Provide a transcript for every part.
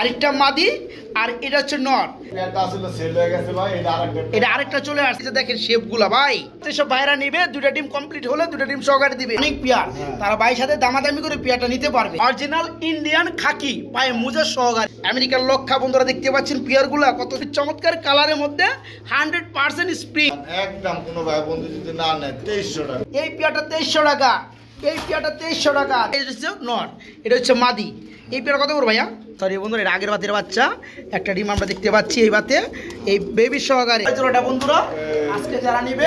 হারিকটা মাদি আর এটা হচ্ছে নর। এটা আরেকটা চলে আসছে, দেখেন শেপগুলা ভাই। যেসব ভাইরা নিবে দুইটা ডিম কমপ্লিট হলে দুইটা ডিম সহকারে দিবে অনেক পেয়ার, তারা ভাইয়ের সাথে দামাদামি করে পেয়ারটা নিতে পারবে। অরিজিনাল ইন্ডিয়ান খাকি পায়ে মোজা সহকারে আমেরিকান লক্ষা। বন্ধুরা দেখতে পাচ্ছেন পেয়ারগুলা কত চমৎকার কালারের মধ্যে 100% স্প্রিং একদম। কোনো ভাই বন্ধু যদি না নেয় 2300 টাকা। এই পেয়ারটা 2300 টাকা, এই পেয়ারটা 2300 টাকা। এটা হচ্ছে নর, এটা হচ্ছে মাদি। এই পেয়ার কত করে ভাইয়া? সরি বন্ধুরা, এটা আগের বাতের বাচ্চা। একটা ডিম আমরা দেখতে পাচ্ছি এই বাতে, এই বেবি সহকারে। বন্ধুরা আজকে যারা নিবে,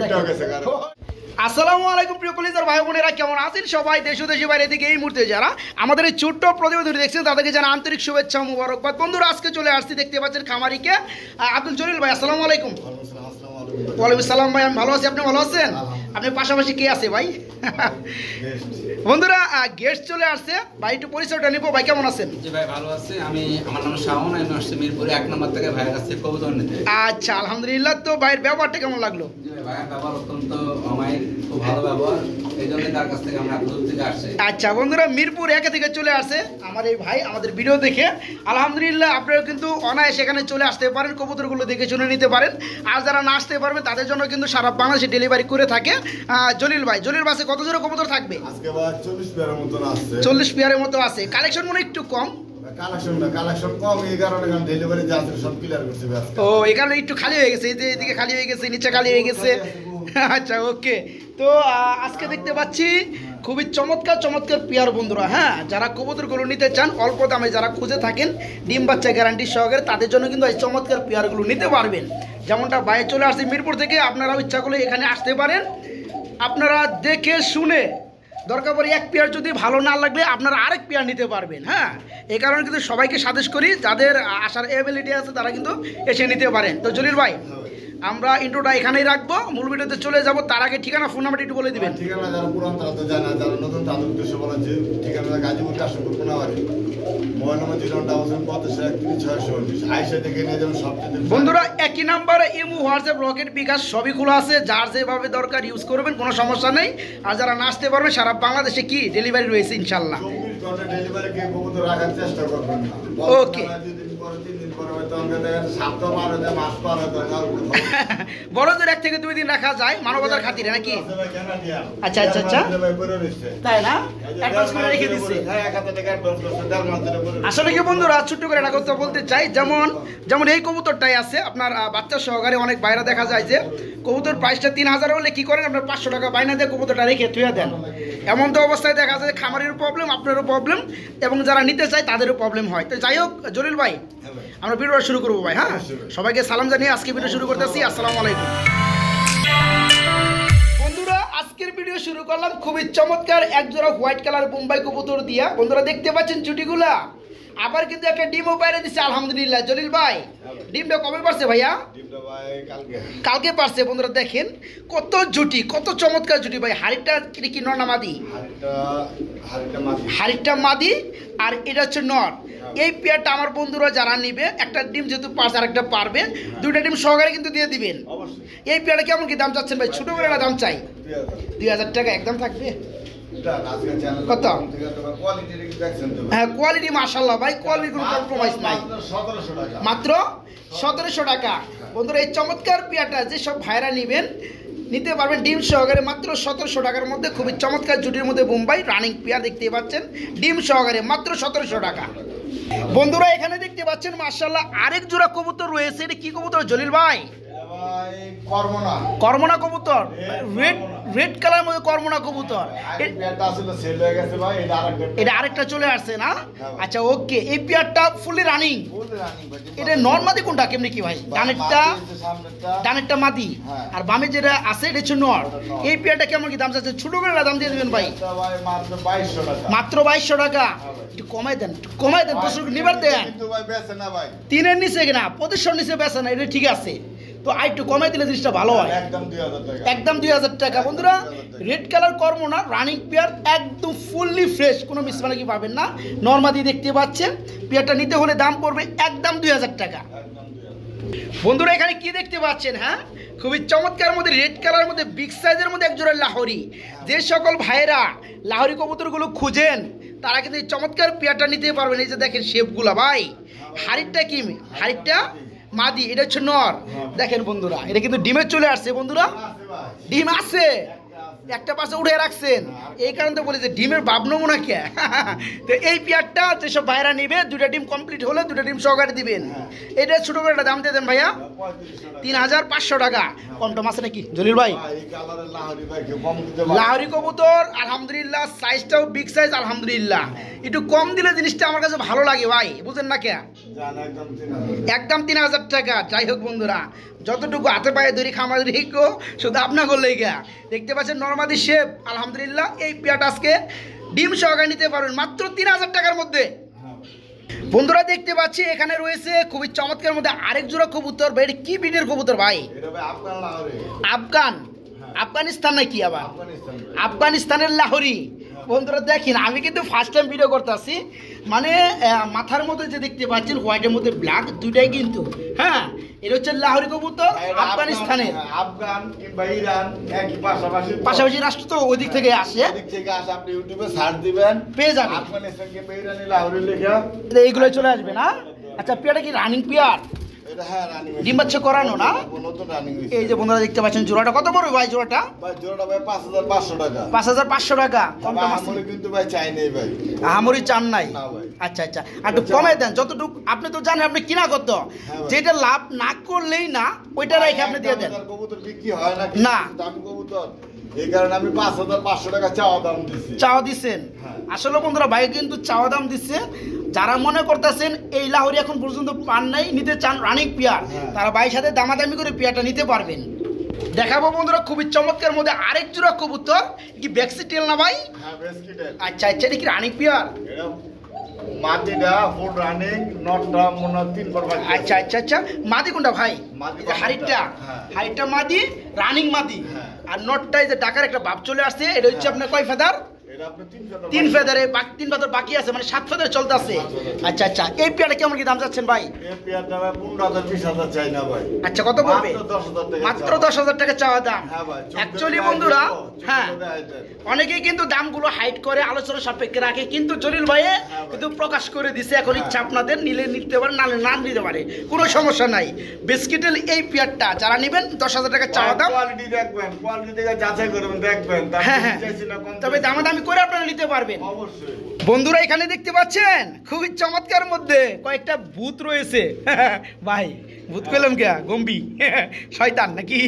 আসসালামু আলাইকুম প্রিয় কলিজার ভাই বোনেরা, কেমন আছেন সবাই? দেশ ও দেশের বাইরে থেকে এই মুহূর্তে যারা আমাদের এই ছোট্ট প্রতিবেদন দেখছেন তাদেরকে জানা আন্তরিক শুভেচ্ছা মুবারকবাদ। বন্ধুরা আজকে চলে আসছি, দেখতে পাচ্ছেন খামারিকে আব্দুল জলিল ভাই। আসসালামু আলাইকুম। ওয়ালাইকুম আসসালাম ভাই, আমি ভালো আছি, আপনি ভালো আছেন? আপনি পাশাপাশি কে আছে ভাই? বন্ধুরা গেস্ট চলে আসছে ভাই, একটু পরিচয়টা নিবো। ভাই কেমন আছেন? জি ভাই ভালো আছি, আমার নাম শাওন, আমি আসছি মিরপুর 1 নম্বর থেকে ভাইয়ের কাছে কবুতর নিতে। আচ্ছা আলহামদুলিল্লাহ। তো ভাইয়ের ব্যবহারটা কেমন লাগলো? জি ভাই, ভাইয়ের ব্যবহার অত্যন্ত অমায়িক, খুব ভালো ব্যবহার, এই জন্য তার কাছ থেকে আমরা দূর থেকে আসছি। আচ্ছা বন্ধুরা, মিরপুর 1 থেকে চলে আসছে আমার এই ভাই আমাদের ভিডিও দেখে। আলহামদুলিল্লাহ আপনারা কিন্তু অনায়াসে এখানে চলে আসতে পারেন, কবুতরগুলো দেখে শুনে নিতে পারেন। আর যারা না আসতে পারবেন তাদের জন্য কিন্তু সারা বাংলাদেশে ডেলিভারি করে থাকে জলিল ভাই। জলিল বাসে কত জোড়া কবুতর থাকবে? আজকে ভাই 40 পেয়ারের মতো আছে। 40 পেয়ারের মতো আছে। কালেকশন মনে একটু কম। কালেকশন কম এই কারণে ডেলিভারি যা আছে সব ক্লিয়ার করতে হবে আজকে। ও এখানে একটু খালি হয়ে গেছে, এই যে এদিকে খালি হয়ে গেছে, নিচে খালি হয়ে গেছে। আচ্ছা ওকে। তো আজকে দেখতে পাচ্ছি খুবই চমৎকার চমৎকার পেয়ার বন্ধুরা। হ্যাঁ, যারা কবুতরগুলো নিতে চান অল্প দামে, যারা খুঁজে থাকেন ডিম বাচ্চা গ্যারান্টি সহকারে, তাদের জন্য কিন্তু এই চমৎকার পেয়ারগুলো নিতে পারবেন। যেমনটা বাইরে চলে আসছে মিরপুর থেকে, আপনারাও ইচ্ছা করলে এখানে আসতে পারেন। আপনারা দেখে শুনে দরকার পড়ে এক পেয়ার যদি ভালো না লাগলে আপনারা আরেক পেয়ার নিতে পারবেন। হ্যাঁ, এই কারণে কিন্তু সবাইকে সাজেস্ট করি, যাদের আসার এবিলিটি আছে তারা কিন্তু এসে নিতে পারেন। তো জলিল ভাই আমরা ইন্ট্রোটা এখানেই রাখবো, মূল ভিডিওতে চলে যাব। তার আগে ঠিকানা ফোন নাম্বারটা একটু বলে দিবেন। ঠিকানা যারা পুরান তারা তো জানা, যারা নতুন তাদের উদ্দেশ্যে বলা যে ঠিকানা গাজীপুর কাশীপুর কোনাবাড়ি, মোবাইল নম্বর 075313619 আইসা থেকে নিয়ে যাবেন সবচেয়ে। বন্ধুরা একই নাম্বারে ইমো, হোয়াটসঅ্যাপ, রকেট, বিকাশ সবই খোলা আছে, যার যেভাবে দরকার ইউজ করবেন, কোনো সমস্যা নেই। আর যারা না আসতে পারবেন সারা বাংলাদেশে কি ডেলিভারি রয়েছে ইনশাল্লাহ। 24 ঘন্টা ডেলিভারি কে কবুতর রাখার চেষ্টা করবেন না। ওকে। বড়দের 1 থেকে 2 দিন রাখা যায় মানবতার খাতিরে নাকি? আচ্ছা আচ্ছা আচ্ছা, তাই না? অ্যাডভান্স করে রেখে দিচ্ছে। আসলে কি বন্ধুরা ছোট্ট করে একটা কথা বলতে চাই, যেমন এই কবুতরটাই আছে আপনার বাচ্চা সহকারে। অনেক বাইরে দেখা যায় যে কবুতর প্রাইসটা 3000 হলে কি করেন, আপনার 500 টাকা বাইনা দিয়ে কবুতরটা রেখে থুয়ে দেন। এমন তো অবস্থায় দেখা যায় খামারের প্রবলেম, আপনারও প্রবলেম, এবং যারা নিতে চায় তাদেরও প্রবলেম হয়। তো যাই হোক জলিল ভাই, আমরা ভিডিওটা শুরু করবো ভাই। হ্যাঁ, সবাইকে সালাম জানিয়ে আজকে ভিডিও শুরু করতেছি। আসসালামু আলাইকুম বন্ধুরা, আজকের ভিডিও শুরু করলাম খুবই চমৎকার এক জোড়া হোয়াইট কালার বোম্বাই কবুতর দিয়া। বন্ধুরা দেখতে পাচ্ছেন জুটিগুলা, আবার কিন্তু একটা ডিমও বাইরে দিচ্ছে আলহামদুলিল্লাহ। জলিল ভাই ডিমটা কবে পারছে ভাইয়া? কালকে পারছে। বন্ধুরা দেখেন কত জুটি, কত চমৎকার জুটি ভাই। হাড়িটা কি নর না মাদি? হাড়িটা মাদি আর এটা হচ্ছে নর। এই পেয়ারটা আমার বন্ধুরা যারা নিবে, একটা ডিম যেহেতু পারছে আরেকটা পারবে, দুইটা ডিম সহকারে কিন্তু দিয়ে দিবেন। এই পেয়ারটা কেমন কি দাম চাচ্ছেন ভাই? ছোট করে একটা দাম চাই। 2000 টাকা একদম থাকবে। কত? হ্যাঁ কোয়ালিটি মাশাআল্লাহ ভাই, কোয়ালিটি কোনো কম্প্রোমাইজ নাই। মাত্র 1700 টাকা। বন্ধুরা এই চমৎকার পেয়ারটা যে সব ভাইরা নিবেন নিতে পারবেন ডিম সহকারে মাত্র 1700 টাকার মধ্যে। খুবই চমৎকার জুটির মধ্যে বোম্বাই রানিং পেয়ার দেখতে পাচ্ছেন, ডিম সহকারে মাত্র 1700 টাকা। বন্ধুরা এখানে দেখতে পাচ্ছেন মাশাআল্লাহ আরেক জোড়া কবুতর রয়েছে। এটা কি কবুতর জলিল ভাই? কর্মনা কবুতর, রেড কালার মধ্যে কর্মনা কবুতর। এটা আরেকটা চলে আসছে না? আচ্ছা ওকে। এই পেয়ারটা ফুললি রানিং। এটা নর মাদি কোনটা কেমনি কি ভাই? ডানেরটা মাদি আর বামে যেটা আছে এটা হচ্ছে নর। এই পেয়ারটা কেমন কি দাম চাচ্ছে? ছোট করে দাম দিয়ে দিবেন ভাই। মাত্র 2200 টাকা। একটু কমাই দেন, কমাই দেন, নিবার দেন। 3-এর নিচে কিনা 2500 নিচে বেচে না, এটা ঠিক আছে। তো আর একটু কমাই দিলে জিনিসটা ভালো হয়। একদম 2000 টাকা। বন্ধুরা রেড কালার কর্মনা রানিং পেয়ার, একদম ফুললি ফ্রেশ, কোনো মিসমানা কি পাবেন না। নরমাদি দেখতে পাচ্ছেন। পেয়ারটা নিতে হলে দাম পড়বে একদম 2000 টাকা। বন্ধুরা এখানে কি দেখতে পাচ্ছেন? হ্যাঁ, খুবই চমৎকার মধ্যে রেড কালার মধ্যে বিগ সাইজের মধ্যে এক জোড়া লাহোরি। যে সকল ভাইয়েরা লাহোরি কবুতরগুলো খুঁজেন তারা কিন্তু এই চমৎকার পেয়ারটা নিতে পারবেন। এই যে দেখেন শেপগুলা ভাই, হাড়িটা কি, হাড়িটা মাদি, এটা হচ্ছে নর। দেখেন বন্ধুরা, এটা কিন্তু ডিমে চলে আসছে বন্ধুরা, ডিম আছে, একটা পাশে উঠে রাখছেন, এই কারণে তো বলি যে ডিমের ভাব নমুনা কে। তো এই পেয়ারটা যেসব ভাইরা নিবে, দুটা ডিম কমপ্লিট হলে দুটা ডিম সহকারে দিবেন। এটা ছোট করে একটা দাম দিয়ে দেন ভাইয়া, 3500 টাকা। কম টম আছে নাকি জলিল ভাই? লাহোরি কবুতর আলহামদুলিল্লাহ, সাইজটাও বিগ সাইজ আলহামদুলিল্লাহ। একটু কম দিলে জিনিসটা আমার কাছে ভালো লাগে ভাই, বুঝেন না কে? একদম 3000 টাকা। যাই হোক বন্ধুরা, যতটুকু হাতে পায়ে ধরি খামার রেখো, শুধু আপনার করলেই গা। দেখতে পাচ্ছেন নরমাদি শেপ আলহামদুলিল্লাহ। এই পেয়ারটা আজকে ডিম সহকারে নিতে পারবেন মাত্র 3000 টাকার মধ্যে। বন্ধুরা দেখতে পাচ্ছি এখানে রয়েছে খুবই চমৎকার মধ্যে আরেক জোড়া কবুতর ভাই। এটা কি ব্রিডের কবুতর ভাই? আফগান, আফগানিস্তান নাকি আবার? আফগানিস্তানের লাহোরি। বন্ধুরা দেখেন, আমি কিন্তু ফার্স্ট টাইম ভিডিও করতেছি, মানে মাথার মধ্যে যে দেখতে পাচ্ছেন হোয়াইটের মধ্যে ব্ল্যাক, দুইটাই কিন্তু হ্যাঁ, এটা হচ্ছে লাহোরি কবুতর আফগানিস্তানের। আফগান কিংবা ইরান একই পাশাপাশি রাষ্ট্র তো ওই দিক থেকে আসে। আপনি ইউটিউবে সার্চ দিবেন, পেয়ে যাবেন আফগানিস্তান কিংবা ইরানি লাহোরি লেখা এইগুলো চলে আসবে না। আচ্ছা, পেয়ারটা কি রানিং পেয়ার? ডিম বাচ্চা করানো না? এই যে বন্ধুরা দেখতে পাচ্ছেন, জোড়াটা কত পড়বে ভাই? জোড়াটা জোড়াটা ভাই 5500 টাকা। 5500 টাকা। আমরি কিন্তু ভাই চাই নাই ভাই, আমরি চান নাই? না ভাই। আচ্ছা আচ্ছা, একটু কমে দেন যতটুকু। আপনি তো জানেন আপনি কিনা কত, যেটা লাভ না করলেই না ওইটা রেখে আপনি দিয়ে দেন। কবুতর বিক্রি হয় না, দামি কবুতর, এই কারণে আমি 5500 টাকা চাওয়া দাম দিছি। চাওয়া দিচ্ছেন? আসলে বন্ধুরা ভাই কিন্তু চাওয়া দাম দিচ্ছে। যারা মনে করতেছেন এই লাহোরি এখন পর্যন্ত পান নাই, নিতে চান রানিং পেয়ার, তারা ভাইয়ের সাথে দামাদামি করে পেয়ারটা নিতে পারবেন। দেখাবো বন্ধুরা খুবই চমৎকার মধ্যে আরেক জোড়া কবুতর। কি ব্যাক্সিটেল না ভাই? হ্যাঁ, ব্যাক্সিটেল। আচ্ছা আচ্ছা, এটা কি রানিং পেয়ার? মাদিটা ফুল রানিং, নটটা মনে 3 পর বাকি। আচ্ছা আচ্ছা আচ্ছা, মাদি কোনটা ভাই? হাড়িটা, হাড়িটা মাদি, রানিং মাদি। আর নটটা এই যে ঢাকার একটা ভাব চলে আসছে, এটা হচ্ছে আপনার কয় ফেদার? 3 ফেদারে, 3 ফেদার বাকি আছে, মানে 7 ফেদার চলতে আছে। আচ্ছা আচ্ছা, এই পেয়ারটা কেমন কি দাম যাচ্ছেন ভাই? এই পেয়ারটা ভাই 15000 20000 চাই না ভাই। আচ্ছা, কত পড়বে? মাত্র 10000 টাকা চাওয়া দাম। অ্যাকচুয়ালি বন্ধুরা, হ্যাঁ, অনেকেই কিন্তু দামগুলো হাইড করে আলোচনা সাপেক্ষে রাখে, কিন্তু জলিল ভাই কিন্তু প্রকাশ করে দিছে। এখন ইচ্ছা আপনাদের নিলে নিতে পারে, নালে না নিতে পারে, কোনো সমস্যা নাই। বিস্কিটেল এই পেয়ারটা যারা নেবেন 10000 টাকা চাওয়া দাম। কোয়ালিটি দেখবেন, কোয়ালিটি দেখে যাচাই করবেন, দেখবেন, হ্যাঁ হ্যাঁ, তবে দামাদামি করে আপনারা নিতে পারবেন। অবশ্যই। বন্ধুরা এখানে দেখতে পাচ্ছেন খুবই চমৎকার মধ্যে কয়েকটা ভূত রয়েছে। ভাই ভূত পেলাম কে? গম্বি শয়তান নাকি?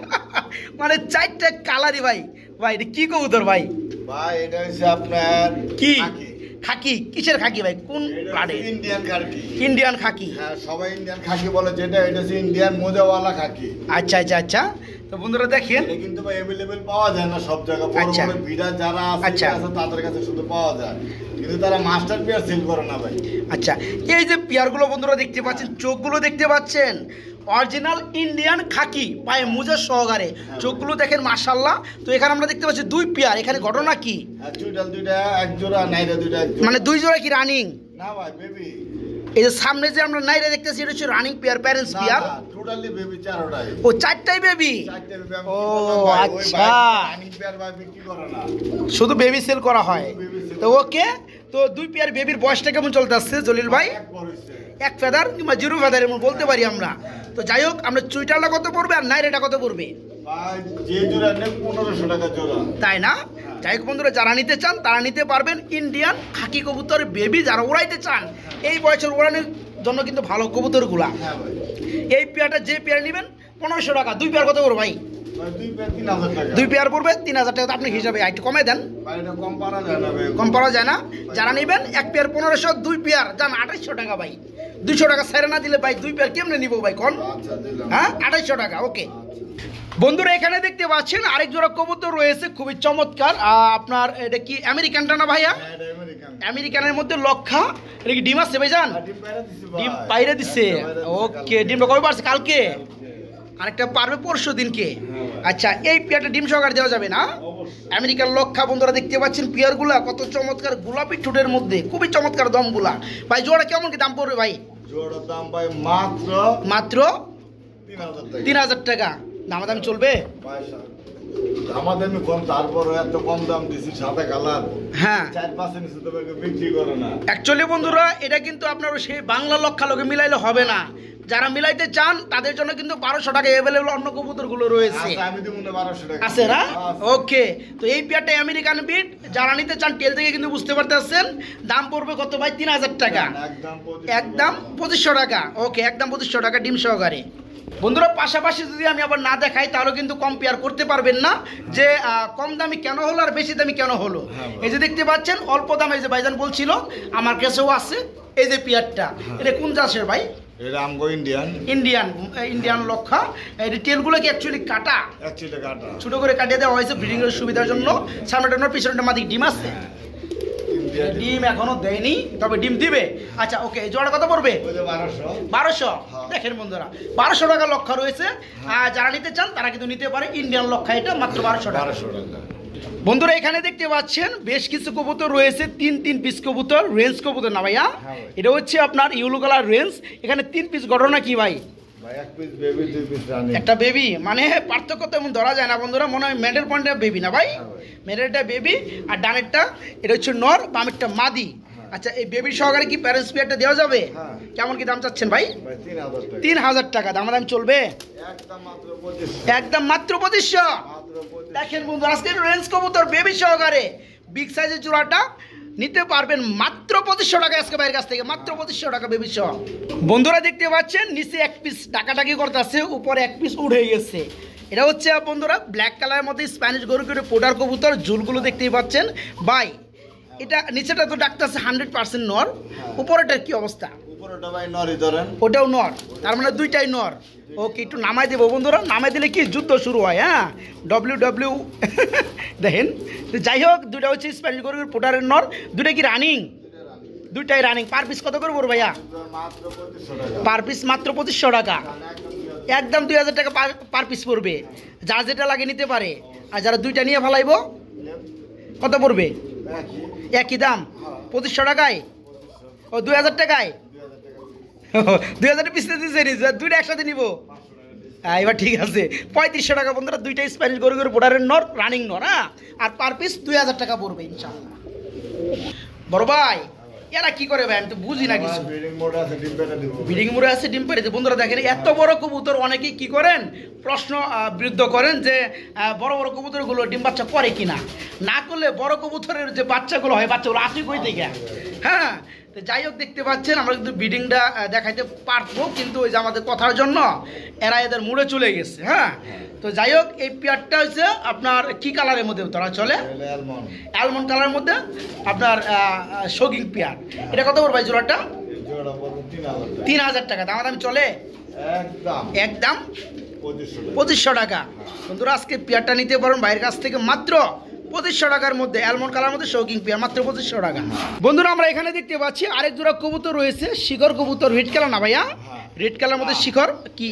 মানে 4টা কালারই ভাই। ভাই এটা কি কবুতর ভাই? ভাই এটা হচ্ছে আপনার কি খাকি? কিসের খাকি ভাই? কোন ব্লাডে? ইন্ডিয়ান খাকি। ইন্ডিয়ান খাকি? হ্যাঁ, সবাই ইন্ডিয়ান খাকি বলে, যেটা এটা হচ্ছে ইন্ডিয়ান মোজাওয়ালা খাকি। আচ্ছা আচ্ছা আচ্ছা, তো বন্ধুরা দেখেন, এটা কিন্তু ভাই अवेलेबल পাওয়া যায় না সব জায়গায়। বড় বড় বিডার যারা আছে তাদের কাছে শুধু পাওয়া যায়, কিন্তু তারা মাস্টার পেয়ার সেল করে না ভাই। আচ্ছা, এই যে পেয়ারগুলো বন্ধুরা দেখতে পাচ্ছেন, চোখগুলো দেখতে পাচ্ছেন অরিজিনাল ইন্ডিয়ান খাকি, পায়ে মোজা সহকারে, চোখগুলো দেখেন মাশাআল্লাহ। তো এখানে আমরা দেখতে পাচ্ছি 2 পেয়ার। এখানে ঘটনা কি? দুইটা এক জোড়া, নাইরা দুইটা এক জোড়া। মানে 2 জোড়া কি রানিং? না ভাই, বেবি। এই যে সামনে যে আমরা নাইরা দেখতেছি এটা হচ্ছে running pair, parents pair. Totally baby 4টাই। ও 4টাই বেবি? 4টা বেবি। ও আচ্ছা, রানিং পেয়ার ভাই বিক্রি করে না, শুধু বেবি সেল করা হয়। তো ওকে, তো 2 পেয়ার বেবির বয়সটা কেমন চলতে আসছে জলিল ভাই? 1 ফেদার কিংবা 0 ফেদার এমন বলতে পারি আমরা। তো যাই হোক, আমরা চুইটালটা কত পড়বে আর নাইরাটা কত পড়বে? ভাই যে জোড়া নেব 1500 টাকা জোড়া। তাই না? যাই হোক বন্ধুরা, যারা নিতে চান তারা নিতে পারবেন। ইন্ডিয়ান খাকি কবুতর বেবি যারা উড়াইতে চান, এই বয়সের উড়ানোর জন্য কিন্তু ভালো কবুতরগুলা। হ্যাঁ ভাই, এই পেয়ারটা যে পেয়ার নেবেন 1500 টাকা। 2 পেয়ার কত পড়বে ভাই? 2 পেয়ার পড়বে 3000 টাকা। আপনি হিসাবে একটু কমে দেন। কম পারা যায় না ভাই, কম পারা যায় না। যারা নেবেন 1 পেয়ার 1500, 2 পেয়ার যান 2800 টাকা ভাই। 200 টাকা ছেড়ে না দিলে ভাই 2 পেয়ার কেমনে নিব ভাই কোন? হ্যাঁ, 2800 টাকা। ওকে বন্ধুরা, এখানে দেখতে পাচ্ছেন আরেক জোড়া কবুতর রয়েছে খুবই চমৎকার। আপনার এটা কি আমেরিকানটা না ভাইয়া? আমেরিকানের মধ্যে লক্ষা। এটা কি ডিম আছে ভাইজান? ডিম বাইরে দিচ্ছে। ওকে, ডিমটা কবে পারছে? কালকে। আরেকটা পারবে পরশু দিনকে। আচ্ছা, এই পেয়ারটা ডিম সহকারে দেওয়া যাবে না? আমেরিকান লক্ষা। বন্ধুরা দেখতে পাচ্ছেন পেয়ারগুলা কত চমৎকার, গোলাপি ঠোঁটের মধ্যে খুবই চমৎকার দমগুলা। ভাই জোড়া কেমন কি দাম পড়বে ভাই? জোড়ার দাম ভাই মাত্র 3000 টাকা। দামাদামি চলবে? আমাদের কম, তারপর এত কম দাম দিছি, সাদা কালার। হ্যাঁ 4-5 নিচে তো বিক্রি করে না। অ্যাকচুয়ালি বন্ধুরা এটা কিন্তু আপনার সেই বাংলা লক্ষালোকে মিলাইলে হবে না, যারা মিলাইতে চান তাদের জন্য কিন্তু 1200 টাকা অ্যাভেলেবল অন্য কবুতরগুলো রয়েছে। আচ্ছা, আমি দেব না 1200 টাকা আছে না? আচ্ছা। ওকে, তো এই পেয়ারটা আমেরিকান বিট, যারা নিতে চান টেল থেকে কিন্তু বুঝতে পারতেছেন দাম পড়বে কত ভাই? 3000 টাকা, একদম 2500 টাকা। ওকে, একদম 2500 টাকা ডিম সহকারে। বন্ধুরা পাশাপাশি যদি আমি আবার না দেখাই তাহলে কিন্তু কম্পেয়ার করতে পারবেন না যে কম দামি কেন হলো আর বেশি দামি কেন হলো। এই যে দেখতে পাচ্ছেন অল্প দামে, এই যে ভাইজান বলছিল আমার কাছেও আছে এই যে পেয়ারটা, এটা কোন জাতের ভাই? এটা আমগো ইন্ডিয়ান লক্ষা। এই টেলগুলো কি অ্যাকচুয়ালি কাটা, ছোট করে কাটিয়ে দেওয়া হয়েছে ব্রিডিং এর সুবিধার জন্য। সামনেটা পিছনটা মাদি ডিম আছে, ডিম এখনো দেয়নি, তবে ডিম দিবে। আচ্ছা ওকে, জোড়া কত পড়বে? 1200। দেখেন বন্ধুরা 1200 টাকা লক্ষা রয়েছে, আর যারা নিতে চান তারা কিন্তু নিতে পারে ইন্ডিয়ান লক্ষা, এটা মাত্র 1200 টাকা। বন্ধুরা এখানে দেখতে পাচ্ছেন বেশ কিছু কবুতর রয়েছে, 3 পিস কবুতর, রেঞ্জ কবুতর না ভাইয়া? এটা হচ্ছে আপনার ইউলো কালার রেঞ্জ। এখানে 3 পিস ঘটনা কি ভাই? একটা বেবি, মানে পার্থক্য তেমন ধরা যায় না বন্ধুরা, মনে হয় মেডেল পয়েন্টটা বেবি না ভাই? মেডেলটা বেবি, আর ডানেরটা এটা হচ্ছে নর, বামেরটা মাদি। আচ্ছা, এই বেবি সহকারে কি প্যারেন্টস পেয়ারটা দেওয়া যাবে? কেমন কি দাম চাচ্ছেন ভাই? 3000 টাকা। দাম চলবে একদম মাত্র 2500। দেখেন বন্ধু, আজকে রেঞ্জ কবুতর বেবি সহকারে বিগ সাইজের জোড়াটা নিতে পারবেন মাত্র 2500 টাকা আজকে ভাইয়ের কাছ থেকে, মাত্র 2500 টাকা বেবি সহ। বন্ধুরা দেখতে পাচ্ছেন নিচে 1 পিস ডাকাডাকি করতেছে, উপরে 1 পিস উঠে গেছে। এটা হচ্ছে বন্ধুরা ব্ল্যাক কালারের মধ্যে স্প্যানিশ গরু করে পোটার কবুতর, ঝুলগুলো দেখতেই পাচ্ছেন ভাই। এটা নিচেটা তো ডাকতেছে 100% নর, উপরেটার কি অবস্থা? উপরেটা ভাই নরই ধরেন, ওটাও নর, তার মানে দুইটাই নর। ওকে, একটু নামাই দেবো বন্ধুরা, নামাই দিলে কি যুদ্ধ শুরু হয়। হ্যাঁ WW দেখেন। যাই হোক, দুইটা হচ্ছে স্প্যানিশ গরুর পোটারের নর, দুইটা কি রানিং? দুইটাই রানিং। পার পিস কত করে পড়বে ভাইয়া? পার পিস মাত্র 2500 টাকা, একদম 2000 টাকা পার পিস পড়বে। যার যেটা লাগে নিতে পারে, আর যারা দুইটা নিয়ে ফেলাইব কত পড়বে? একই দাম 2500 টাকায়, ও 2000 টাকায়। 2000 পিস দিচ্ছে, দুইটা একসাথে নিব। হ্যাঁ এবার ঠিক আছে, 3500 টাকা বন্ধুরা, দুইটা স্প্যানিশ গরু গরু পোটারের নর, রানিং নর। হ্যাঁ, আর পার পিস 2000 টাকা পড়বে ইনশাআল্লাহ। বড় ভাই এরা কি করে ভাই? আমি তো বুঝি না কিছু। ব্রিডিং মোড়ে আছে ডিম পেড়ে। বন্ধুরা দেখেন এত বড় কবুতর, অনেকেই কি করেন প্রশ্ন বিরুদ্ধ করেন যে বড় বড় কবুতরগুলো ডিম বাচ্চা করে কিনা। না করলে বড় কবুতরের যে বাচ্চাগুলো হয়, বাচ্চাগুলো আসি কই থেকে? হ্যাঁ, তো যাই হোক দেখতে পাচ্ছেন আমরা কিন্তু ব্রিডিংটা দেখাইতে পারবো, কিন্তু ওই যে আমাদের কথার জন্য এরা এদের মুড়ে চলে গেছে। হ্যাঁ, তো যাই হোক এই পেয়ারটা হচ্ছে আপনার কি কালারের মধ্যে ধরা চলে? অ্যালমন্ড কালারের মধ্যে আপনার শৌকিং পেয়ার। এটা কত পড়বে ভাই জোড়াটা? 3000 টাকা। দাম চলে একদম 2500 টাকা। বন্ধুরা আজকে পেয়ারটা নিতে পারেন ভাইয়ের কাছ থেকে মাত্র 2500 টাকার মধ্যে, অ্যালমন্ড কালার মধ্যে শৌকিং পেয়ার, মাত্র 2500 টাকা। বন্ধুরা আমরা এখানে দেখতে পাচ্ছি আরেক জোড়া কবুতর রয়েছে, শিখর কবুতর, রেড কালার না ভাইয়া? রেড কালার মধ্যে শিখর কি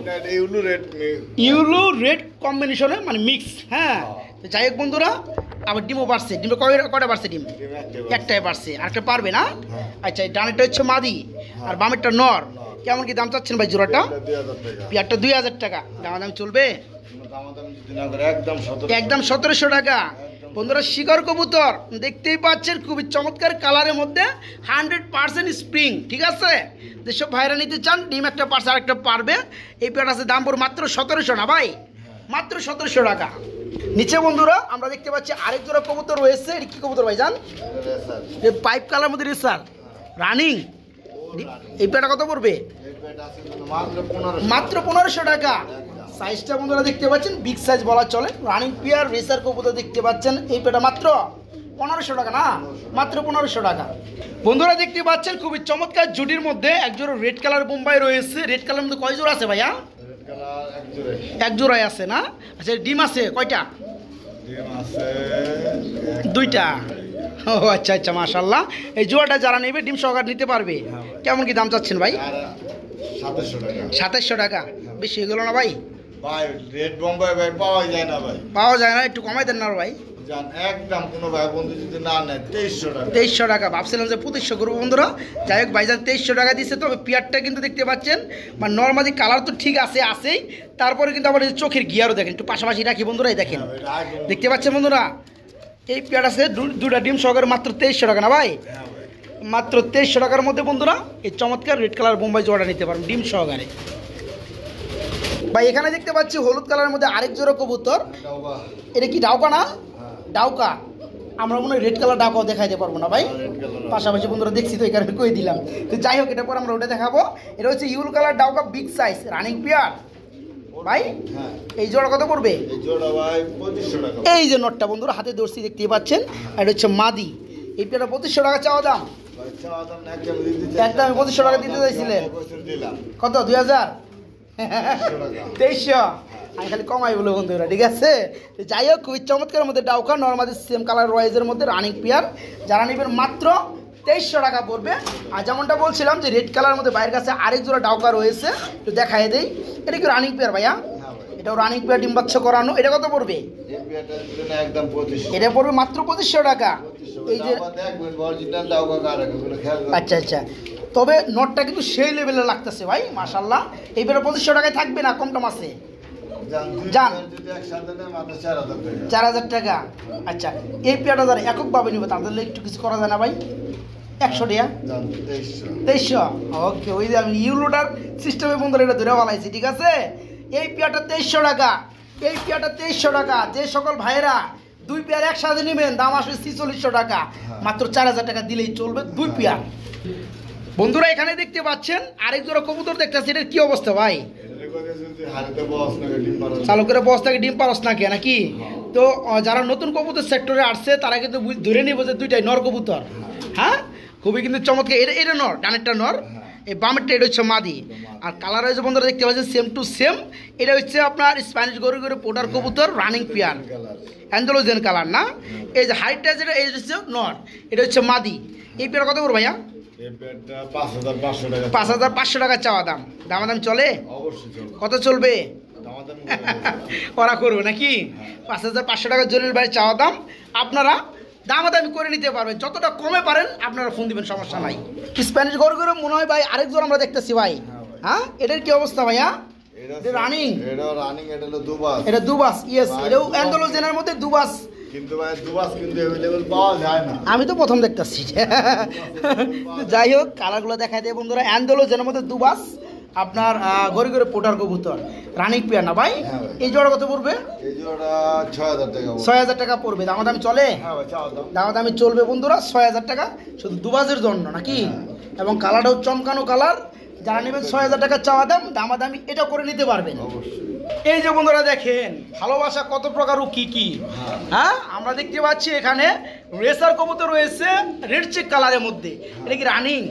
ইউলু রেড কম্বিনেশনে, মানে মিক্স। হ্যাঁ, তো যাই হোক বন্ধুরা, আবার ডিমও পারছে। ডিমে কয়টা পারছে? ডিম একটাই পারছে, আরেকটা পারবে না? আচ্ছা, এই ডানেরটা হচ্ছে মাদি আর বামেরটা নর। কেমন কি দাম চাচ্ছেন ভাই জোড়াটা? পেয়ারটা 2000 টাকা। দাম চলবে একদম 1700 টাকা। বন্ধুরা শিকর কবুতর দেখতেই পাচ্ছেন, খুবই চমৎকার কালারের মধ্যে, 100% স্প্রিং। ঠিক আছে, যেসব ভাইরা নিতে চান ডিম একটা পারছে আর একটা পারবে, এই পেয়ার আছে। দাম পড়বে মাত্র 1700 না ভাই, মাত্র 1700 টাকা। নিচে বন্ধুরা আমরা দেখতে পাচ্ছি আরেক জোড়া কবুতর রয়েছে। এটা কি কবুতর ভাই জান? পাইপ কালার মধ্যে রেসার রানিং। এই পেয়ারটা কত পড়বে? মাত্র 1500 টাকা। সাইজটা বন্ধুরা দেখতে পাচ্ছেন বিগ সাইজ বলা চলে, রানিং পেয়ার রেসার কবুতর দেখতে পাচ্ছেন। এই পেটা মাত্র 1500 টাকা না, মাত্র 1500 টাকা। বন্ধুরা দেখতে পাচ্ছেন খুবই চমৎকার জুটির মধ্যে এক জোড়া রেড কালার বোম্বাই রয়েছে। রেড কালার মধ্যে কয় জোড়া আছে ভাইয়া? এক জোড়াই আছে না? আচ্ছা, ডিম আছে কয়টা? দুইটা। ও আচ্ছা আচ্ছা, মাশাআল্লাহ। এই জোড়াটা যারা নেবে ডিম সহকারে নিতে পারবে। কেমন কি দাম চাচ্ছেন ভাই? 2700 টাকা। বেশি হয়ে গেল না ভাই? ভাই রেড বোম্বাই ভাই পাওয়া যায় না ভাই, পাওয়া যায় না, একটু কমাই দেন না ভাই। জান একদম কোনো ভাই বন্ধু যদি না নেয় 2300 টাকা। 2300 টাকা, ভাবছিলাম যে 2500 করবো বন্ধুরা। যাই হোক ভাইজান 2300 টাকা দিচ্ছে। তবে পেয়ারটা কিন্তু দেখতে পাচ্ছেন মানে নর্মালি কালার তো ঠিক আছে, আছেই, তারপরে কিন্তু আবার এই চোখের গিয়ারও দেখেন, একটু পাশাপাশি রাখি বন্ধুরা, এই দেখেন দেখতে পাচ্ছেন বন্ধুরা, এই পেয়ার আছে দুটা ডিম সহকারে মাত্র 2300 টাকা না ভাই? মাত্র 2300 টাকার মধ্যে বন্ধুরা এই চমৎকার রেড কালার বোম্বাই জোড়া নিতে পারেন ডিম সহকারে। ভাই এখানে দেখতে পাচ্ছি হলুদ কালারের মধ্যে আরেক জোড়া কবুতর, এটা কি ডাউকা না? ডাউকা। আমরা মনে হয় রেড কালার ডাউকাও দেখাইতে পারবো না ভাই, পাশাপাশি বন্ধুরা দেখছি তো এই কারণে কই দিলাম। তো যাই হোক এটা পর আমরা ওটা দেখাবো। এটা হচ্ছে ইউল কালার ডাউকা বিগ সাইজ রানিং পেয়ার ভাই। এই জোড়া কত পড়বে? এই জোড়া ভাই 2500 টাকা। এই যে নটটা বন্ধুরা হাতে ধরছি দেখতেই পাচ্ছেন, এটা হচ্ছে মাদি। এই পেয়ারটা 2500 টাকা চাওয়া দাম। ভাই চাওয়া দাম না, একদম দিতে চাই। একদম 2500 টাকা দিতে চাইছিলেন, দিলাম কত 2000? 2300। আমি খালি কমাই বলে বন্ধুরা, ঠিক আছে। তো যাই হোক খুবই চমৎকার মধ্যে ডাউকা নর্মালি সেম কালার রয়েজের মধ্যে রানিং পেয়ার, যারা নেবেন মাত্র 2300 টাকা পড়বে। আর যেমনটা বলছিলাম যে রেড কালার মধ্যে বাইরের কাছে আরেক জোড়া ডাউকা রয়েছে, একটু দেখাই দেই। এটা কি রানিং পেয়ার ভাইয়া? এটাও রানিং পেয়ার, ডিম বাচ্চা করানো। এটা কত পড়বে? এই পেয়ারটার জন্য একদম 2500। এটা পড়বে মাত্র 2500 টাকা। এই যে দেখবেন অরিজিনাল দাওগা কার এগুলো খেয়াল করুন। আচ্ছা আচ্ছা, তবে নটটা কিন্তু সেই লেভেলের লাগতেছে ভাই মাশাআল্লাহ। এই পেয়ার 2500 টাকায় থাকবে না, কম টম আছে। জান যদি একসাথে নেয় মাত্র 4000 টাকা। 4000 টাকা। আচ্ছা এই পেয়ারটা যারা এককভাবে নিবে তাদের একটু কিছু করা যায় না ভাই? 100 টাকা। জান 2300। 2300। ওকে, ওই যে আমি ইউলোটার সিস্টেমে বন্ধুরা এটা ধরে বলাইছি, ঠিক আছে। এই পেয়ারটা 2300 টাকা। এই পেয়ারটা 2300 টাকা। যে সকল ভাইয়েরা দুই পেয়ার একসাথে নেবেন দাম আসবে 4600 টাকা। মাত্র 4000 টাকা দিলেই চলবে দুই পেয়ার। বন্ধুরা এখানে দেখতে পাচ্ছেন আরেক জোড়া কবুতর দেখতেছি, এটার কি অবস্থা ভাই? চালু করে বস থেকে ডিম পারস না কে নাকি? তো যারা নতুন কবুতর সেক্টরে আসছে তারা কিন্তু ধরে নিব যে দুইটাই নর কবুতর। হ্যাঁ খুবই কিন্তু চমৎকার। এটা নর, ডানেরটা নর, এই বামেরটা এটা হচ্ছে মাদি। আর কালার হয়েছে বন্ধুরা দেখতে পাচ্ছেন সেম টু সেম। এটা হচ্ছে আপনার স্প্যানিশ গরু গরু পোটার কবুতর রানিং পেয়ার, অ্যান্ডালুজিয়ান কালার না। এই যে হাইটটা যেটা এই হচ্ছে নর, এটা হচ্ছে মাদি। এই পেয়ার কত করে ভাইয়া? 5500 টাকা চাওয়া দাম। দামাদাম চলে? কত চলবে? ওরা করবে নাকি? 5500 টাকার জনের বাইরে চাওয়া দাম। আপনারা দামাদামি করে নিতে পারবেন, যতটা কমে পারেন আপনারা ফোন দিবেন, সমস্যা নাই। স্প্যানিশ গরু গরু মনে হয় ভাই আরেকজন আমরা দেখতেছি ভাই। হ্যাঁ এটার কি অবস্থা ভাইয়া? রানিং, এটা দুবাস। ইয়েস, এটাও অ্যান্ডালুজিয়ানের মধ্যে দুবাস। কিন্তু ভাই দুবাস কিন্তু अवेलेबल পাওয়া যায় না, আমি তো প্রথম দেখতেছি। যাই হোক কালারগুলো দেখাই দেয় বন্ধুরা, অ্যান্ডালুজিয়ানের মধ্যে দুবাস আপনার গরি গরি পোটার কবুতর রানিং পেয়ার না ভাই? এই জোড়া কত পড়বে? এই জোড়া 6000 টাকা। 6000 টাকা পড়বে। দামাদামি চলে? হ্যাঁ ভাই চাও দাম। দামাদামি চলবে বন্ধুরা 6000 টাকা শুধু দুবাজের জন্য নাকি? এবং কালারটাও চমকানো কালার। যারা নেবেন 6000 টাকা চাওয়া দাম, দামাদামি এটা করে নিতে পারবেন অবশ্যই। এই যে বন্ধুরা দেখেন ভালোবাসা কত প্রকার ও কি কি। হ্যাঁ আমরা দেখতে পাচ্ছি এখানে রেসার কবুতর রয়েছে রেড চেক কালারের মধ্যে। এটা কি রানিং?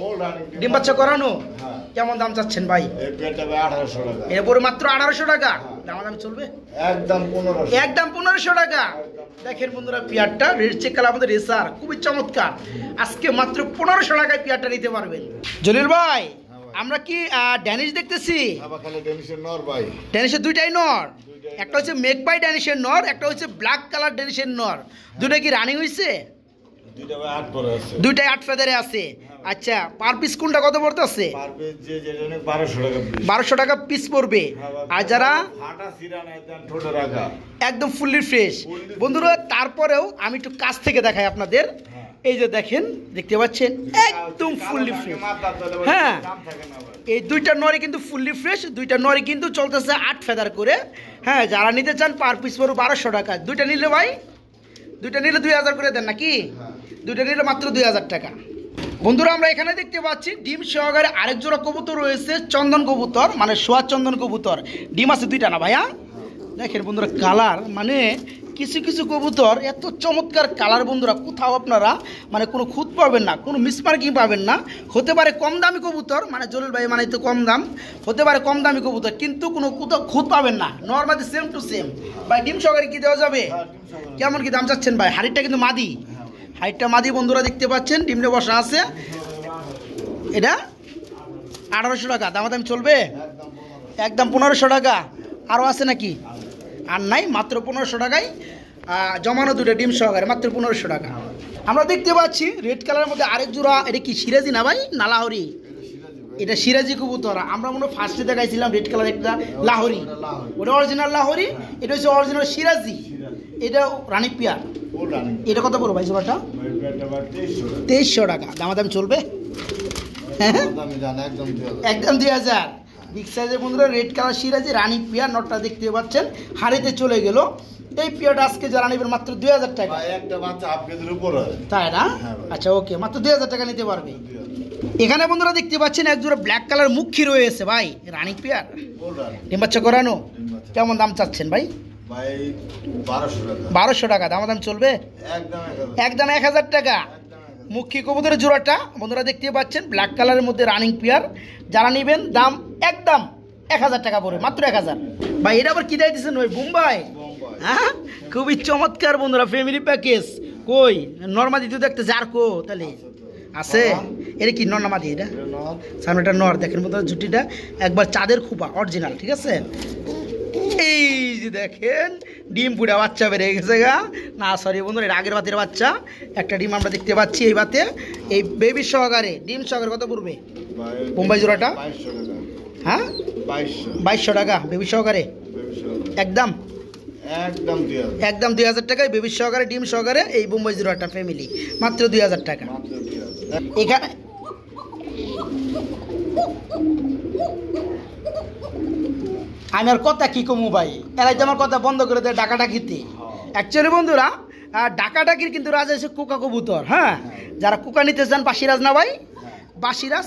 ডিম বাচ্চা করানো? কেমন দাম চাচ্ছেন ভাই? এই পেয়ারটা ভাই 1800 টাকা। এরপরে মাত্র 1800 টাকা। দামাদামি চলবে? একদম 1500। একদম 1500 টাকা। দেখেন বন্ধুরা পেয়ারটা রেড চেক কালার আমাদের রেসার খুবই চমৎকার। আজকে মাত্র 1500 টাকায় পেয়ারটা নিতে পারবেন। জলিল ভাই আমরা কি ড্যানিশ দেখতেছি? খালি ডেনিশের নর ভাই। ড্যানিশের দুইটাই নর, একটা হচ্ছে মেকবাই ড্যানিশের নর, একটা হচ্ছে ব্ল্যাক কালার ড্যানিশের নর। দুটো কি রানিং হইছে? দুইটা ভাই 8 পরে আছে। দুইটাই 8 ফেদারে আছে। আচ্ছা পার পিস কোনটা কত পড়তেছে? পার পিস যে যেটা নেই 1200 টাকা পিস। 1200 টাকা পিস পড়বে। আর যারা ফাটা সিরা নাই দেন ঠোঁটে রাখা একদম ফুললি ফ্রেশ বন্ধুরা। তারপরেও আমি একটু কাছ থেকে দেখাই আপনাদের। এই যে দেখেন দেখতে পাচ্ছেন একদম ফুললি ফ্রেশ। হ্যাঁ এই দুইটা নরি কিন্তু ফুললি ফ্রেশ, দুইটা নরি কিন্তু চলতেছে 8 ফেদার করে। হ্যাঁ যারা নিতে চান পার পিস পড়বে 1200 টাকা। দুইটা নিলে ভাই, দুইটা নিলে 2000 করে দেন নাকি? দুইটা নিলে মাত্র 2000 টাকা। বন্ধুরা আমরা এখানে দেখতে পাচ্ছি ডিম সহকারে আরেক জোড়া কবুতর রয়েছে, চন্দন কবুতর মানে সোয়া চন্দন কবুতর। ডিম আছে দুইটা না ভাইয়া? দেখেন বন্ধুরা কালার মানে কিছু কিছু কবুতর এত চমৎকার কালার বন্ধুরা, কোথাও আপনারা মানে কোনো খুঁত পাবেন না, কোনো মিসমার্কিং পাবেন না। হতে পারে কম দামি কবুতর মানে জলিল ভাই মানে তো কম দাম, হতে পারে কম দামি কবুতর কিন্তু কোনো কোথাও খুঁত পাবেন না। Normally same to same. ভাই ডিম সহকারে কি দেওয়া যাবে? কেমন কি দাম চাচ্ছেন ভাই? হাড়িটা কিন্তু মাদি, হাইটটা মাদি বন্ধুরা দেখতে পাচ্ছেন, ডিমে বসা আছে। এটা 1800 টাকা। দামাদামি চলবে? একদম 1500 টাকা। আরও আছে নাকি? আর নাই, মাত্র 1500 টাকায় জমানো দুটো ডিম সহকারে মাত্র 1500 টাকা। আমরা দেখতে পাচ্ছি রেড কালারের মধ্যে আরেক জোড়া, এটা কি সিরাজি না ভাই না লাহোরি? এটা সিরাজি কবুতর। আমরা মনে হয় ফার্স্টে দেখাইছিলাম রেড কালার একটা লাহোরি, ওটা অরিজিনাল লাহোরি, এটা হচ্ছে অরিজিনাল সিরাজি, এটা রানী পিয়ার। এটা কত পড়ো ভাই জোড়াটা? 2300 টাকা। দামাদাম চলবে? একদম 2000। বিগ সাইজের বন্ধুরা রেড কালার সিরাজি রানী পিয়ার নটটা দেখতে পাচ্ছেন হাড়িতে চলে গেল। এই পিয়ারটা আজকে যারা নেবেন মাত্র 2000 টাকা। একটা বাচ্চা আপগ্রেডের উপর হয়, তাই না? আচ্ছা ওকে, মাত্র 2000 টাকা নিতে পারবে। এখানে বন্ধুরা দেখতে পাচ্ছেন এক জোড়া ব্ল্যাক কালার মুখী রয়েছে ভাই, রানী পিয়ার ডিম বাচ্চা করানো। কেমন দাম চাচ্ছেন ভাই? 1200 টাকা। দাম চলবে? একদম 1000 টাকা। মুখী কবুতরের জোড়াটা বন্ধুরা দেখতে পাচ্ছেন ব্ল্যাক কালারের মধ্যে রানিং পিয়ার, যারা নেবেন দাম একদম 1000 টাকা পড়বে, মাত্র 1000। ভাই এটা আবার কি দিয়েছেন ভাই? বোম্বাই। হ্যাঁ, খুবই চমৎকার বন্ধুরা, ফ্যামিলি প্যাকেজ। কই নর্মাদি তো দেখতে যার কো তাহলে আছে? এটা কি নর না মাদি? এটা সামনেটা নর। দেখেন বন্ধুরা জুটিটা একবার চাঁদের খোপা অরিজিনাল, ঠিক আছে? এই যে দেখেন ডিম পুড়া বাচ্চা বেড়ে গেছে গা, না সরি বন্ধুরা এটা আগের বাতের বাচ্চা। একটা ডিম আমরা দেখতে পাচ্ছি এই বাতে, এই বেবি সহকারে ডিম সহকারে কত পড়বে বোম্বাই জোড়াটা? হ্যাঁ 2200 টাকা বেবি সহকারে। একদম 2000 টাকায় বেবি সহকারে ডিম সহকারে এই বোম্বাই জোড়াটা ফ্যামিলি, মাত্র 2000 টাকা। এখানে আমি আর কথা কি কমু ভাই, এরাই তো আমার কথা বন্ধ করে দেয় ডাকাডাকিতে। অ্যাকচুয়ালি বন্ধুরা ডাকাডাকির কিন্তু রাজা এসে কোকা কবুতর। হ্যাঁ, যারা কোকা নিতে চান বাসিরাজ না ভাই, বাসিরাজ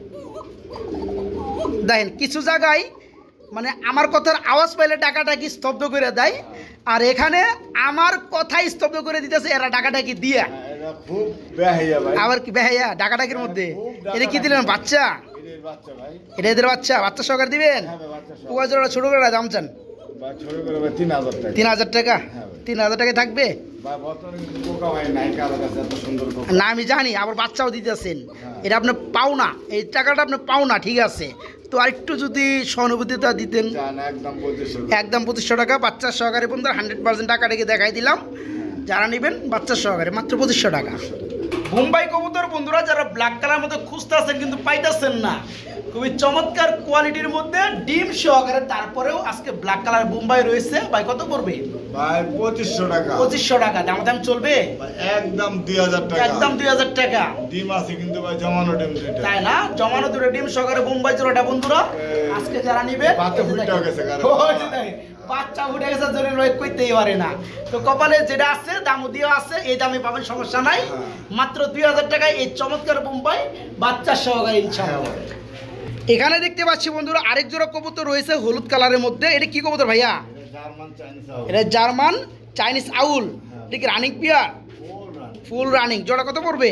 দেখেন কিছু জায়গায় মানে আমার কথার আওয়াজ পাইলে ডাকাডাকি স্তব্ধ করে দেয়, আর এখানে আমার কথাই স্তব্ধ করে দিতেছে এরা ডাকাডাকি দিয়া। আবার কি বেহাইয়া ডাকাডাকির মধ্যে? এটা কি দিলেন বাচ্চা? এটা এদের বাচ্চা, বাচ্চা সহকারে দিবেন? ছোট করে দাম চান 3000 টাকা। 3000 টাকায় থাকবে না? আমি জানি, আবার বাচ্চাও দিতেছেন, এটা আপনি পাওনা, এই টাকাটা আপনি পাওনা, ঠিক আছে? তো আরেকটু যদি সহানুভূতিটা দিতেন। একদম 2500 টাকা বাচ্চা সহকারে বন্ধু, 100% টাকাটাকে দেখাই দিলাম। যারা নেবেন বাচ্চা সহকারে মাত্র 2500 টাকা। বোম্বাই কবুতর বন্ধুরা যারা ব্ল্যাক কালার মধ্যে খুঁজতে আছেন কিন্তু পাইতেছেন না, খুবই চমৎকার কোয়ালিটির মধ্যে ডিম সহকারে, তারপরেও আজকে ব্ল্যাক কালার বোম্বাই রয়েছে। ভাই কত পড়বে? ভাই 2500 টাকা। 2500 টাকা। দাম চলবে? একদম 2000 টাকা। একদম 2000 টাকা। ডিম আছে কিন্তু ভাই জমানো ডিম, তাই না? জমানো দুটো ডিম সহকারে বোম্বাই জোড়াটা বন্ধুরা আজকে যারা নিবে বাচ্চা ফুটে গেছে জন্য রয়েক করতেই পারে না। তো কপালে যেটা আছে দামও দিয়ে আছে, এই দামে পাবেন, সমস্যা নাই। মাত্র 2000 টাকায় এই চমৎকার বোম্বাই বাচ্চা সহকারে ইনশাআল্লাহ। এখানে দেখতে পাচ্ছি বন্ধুরা আরেক জোড়া কবুতর রয়েছে হলুদ কালারের মধ্যে। এটা কি কবুতর ভাইয়া? এটা জার্মান চাইনিজ আউল। এটা কি রানিং পিয়ার? Full running. জোড়া কত পড়বে?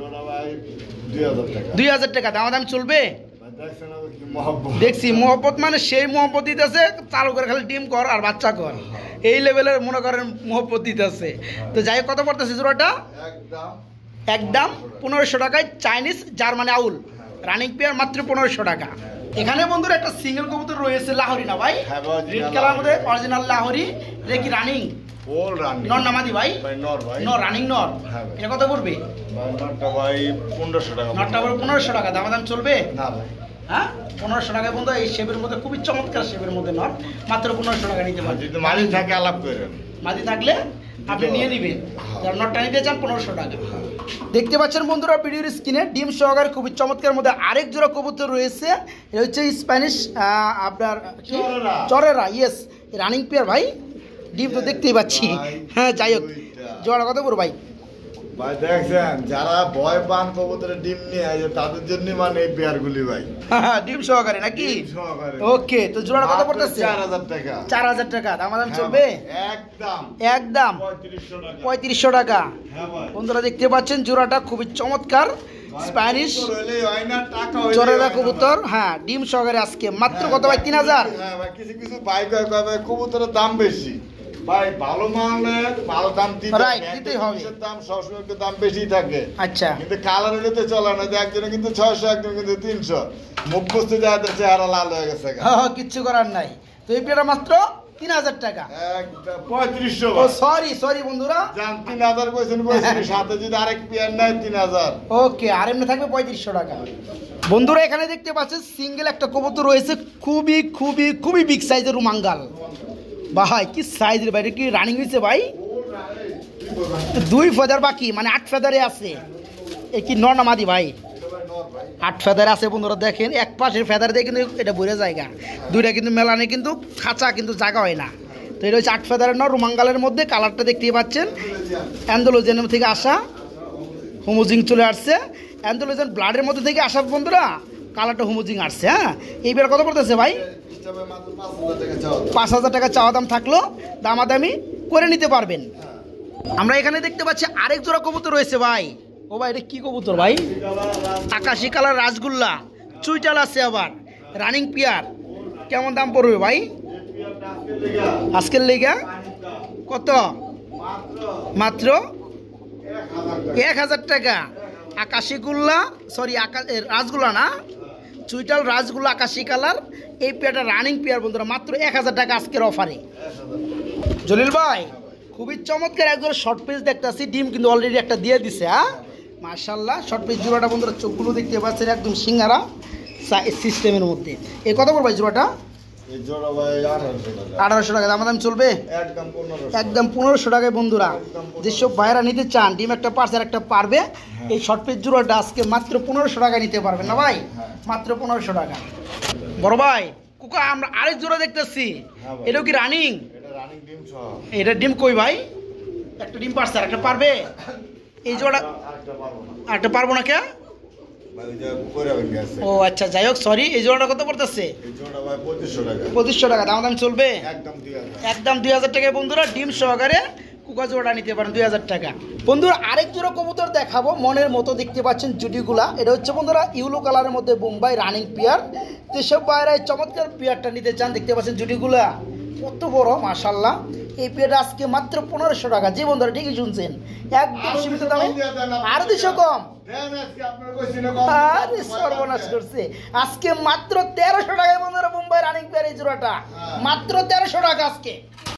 2000 টাকা। দাম চলবে? দেখছি মোহব্বত মানে সেই মোহব্বত দিতেছে, চালু করে খালি ডিম কর আর বাচ্চা কর, এই লেভেলের মনে করেন মোহব্বত দিতেছে। তো যাই কত পড়তেছে জোড়াটা? একদম 1500 টাকায় Chinese Germany owl running pair, মাত্র 1500 টাকা। এখানে বন্ধুরা একটা সিঙ্গেল কবুতর রয়েছে লাহোরি না ভাই? রেড কালার মধ্যে অরিজিনাল লাহোরি। এটা কি রানিং? নর নামাদি ভাই? নর, রানিং নর। এটা কত পড়বে? নরটা 1500 টাকা। দাম চলবে? হ্যাঁ 1500 টাকায় বন্ধু এই শেপের মধ্যে, খুবই চমৎকার শেপের মধ্যে নর, মাত্র 1500 টাকা নিতে পারবেন। যদি মাদি থাকে আলাপ করেন, মাদি থাকলে আপনি নিয়ে নেবেন। যারা নটটা নিতে চান 1500 টাকা। দেখতে পাচ্ছেন বন্ধুরা ভিডিওর স্ক্রিনে ডিম সহকারে খুবই চমৎকার মধ্যে আরেক জোড়া কবুতর রয়েছে। এটা হচ্ছে স্প্যানিশ আপনার চরেরা। ইয়েস, রানিং পেয়ার ভাই, ডিম তো দেখতেই পাচ্ছি। হ্যাঁ যাই হোক, জোড়া কত পড়ো ভাই? ভাই দেখছেন যারা ভয় পান কবুতরের ডিম নিয়ে তাদের জন্য মানে এই পেয়ারগুলি ভাই ডিম সহকারে নাকি? ওকে, তো জোড়াটা কত পড়তেছে? 4000 টাকা। 4000 টাকা। দাম চলবে? একদম 3500 টাকা। বন্ধুরা দেখতে পাচ্ছেন জোড়াটা খুবই চমৎকার স্প্যানিশ চরেরা কবুতর। হ্যাঁ ডিম সহকারে আজকে মাত্র কত ভাই? 3000। হ্যাঁ ভাই, কিছু কিছু ভাই কবুতরের দাম বেশি ভাই, ভালো মানের ভালো দাম দিতেই হবে। দাম সবসময় একটু দাম বেশি থাকে। আচ্ছা, কিন্তু কালার হলে তো চলে না, একজনে কিন্তু 600, একজন কিন্তু 300। মুখ বুঝতে যায় তো চেহারা লাল হয়ে গেছে। কিচ্ছু করার নাই। তো এই পেয়ারটা মাত্র 3000 টাকা। 3500 ও সরি বন্ধুরা, জান 3000 কইছেন সাথে যদি আরেক পেয়ার নেয় 3000। ওকে, আর এমনি থাকবে 3500 টাকা। বন্ধুরা এখানে দেখতে পাচ্ছেন সিঙ্গেল একটা কবুতর রয়েছে, খুবই খুবই খুবই বিগ সাইজের রুমাঙ্গাল। ভাই কি সাইজের, ভাই কি রানিং হয়েছে ভাই? 2 ফেদার বাকি, মানে 8 ফেদারে আছে। এ কি নর না মাদি ভাই? 8 ফেদার আছে বন্ধুরা, দেখেন এক পাশের ফেদার দিয়ে কিন্তু এটা ভরে জায়গা, দুইটা কিন্তু মেলানে কিন্তু খাঁচা কিন্তু জায়গা হয় না। তো এটা হচ্ছে 8 ফেদারের নর রুমাঙ্গালের মধ্যে। কালারটা দেখতেই পাচ্ছেন অ্যান্ডালুজিয়ান থেকে আসা, হোমোজিং চলে আসছে। অ্যান্ডালুজিয়ান ব্লাডের মধ্যে থেকে আসা বন্ধুরা, কালারটা হোমোজিং আসছে। হ্যাঁ, এই বের কত পড়তেছে ভাই? 5000 টাকা চাওয়া দাম থাকলো, দামাদামি করে নিতে পারবেন। আমরা এখানে দেখতে পাচ্ছি আরেক জোড়া কবুতর রয়েছে ভাই। ও ভাই এটা কি কবুতর ভাই? আকাশি কালার রাসগোল্লা, চুইটাল আছে আবার, রানিং পিয়ার। কেমন দাম পড়বে ভাই আজকের লেগা? কত? মাত্র 1000 টাকা। আকাশি গুল্লা, সরি রাসগোল্লা না, চুইটাল রাসগোল্লা আকাশি কালার। এই পেয়ারটা রানিং পেয়ার বন্ধুরা, মাত্র 1000 টাকা আজকের অফারে। জলিল ভাই খুবই চমৎকার একজন শর্ট পিস দেখতেছি, ডিম কিন্তু অলরেডি একটা দিয়ে দিছে। হ্যাঁ মাশাআল্লাহ, শর্ট পিস জোড়াটা বন্ধুরা, চোখগুলো দেখতে পাচ্ছেন একদম সিঙ্গারা সিস্টেমের মধ্যে। এই কত পড়বে জোড়াটা? এই জোড়া ভাই 1800 টাকা। দাম চলবে একদম 1500 টাকায় বন্ধুরা। যেসব ভাইরা নিতে চান ডিম একটা পার্সেল একটা পারবে, এই শর্ট পিস জোড়াটা আজকে মাত্র 1500 টাকায় নিতে পারবেন না ভাই? মাত্র 1500 টাকা। বড় ভাই কুকা আমরা আরেক জোড়া দেখতেছি, এটাও কি রানিং? এটা ডিম কই ভাই? একটা ডিম পারছে, একটা পারবে? এই জোড়া আরেকটা পারবো না কে? ও আচ্ছা, যাই হোক সরি। এই জোড়াটা কত পড়তেছে? 2500 টাকা। দাম চলবে একদম 2000 টাকায় বন্ধুরা, ডিম সহকারে কুকা জোড়া নিতে পারেন 2000 টাকা। বন্ধুরা আরেক জোড়া কবুতর দেখাবো, মনের মতো দেখতে পাচ্ছেন জুটিগুলা। এটা হচ্ছে বন্ধুরা ইউলো কালারের মধ্যে বোম্বাই রানিং পিয়ার। যেসব বাইরে চমৎকার পিয়ারটা নিতে চান, দেখতে পাচ্ছেন জুটিগুলা কত বড় মাশাআল্লাহ। এই পেয়ারটা আজকে মাত্র 1500 টাকা। জি বন্ধুরা ঠিকই শুনছেন, একদম সীমিত দামে, আর 200 কম। আরে সর্বনাশ করছে, আজকে মাত্র 1300 টাকায় বন্ধুরা বোম্বাই রানিং পেয়ার এই জোড়াটা, মাত্র 1300 টাকা আজকে।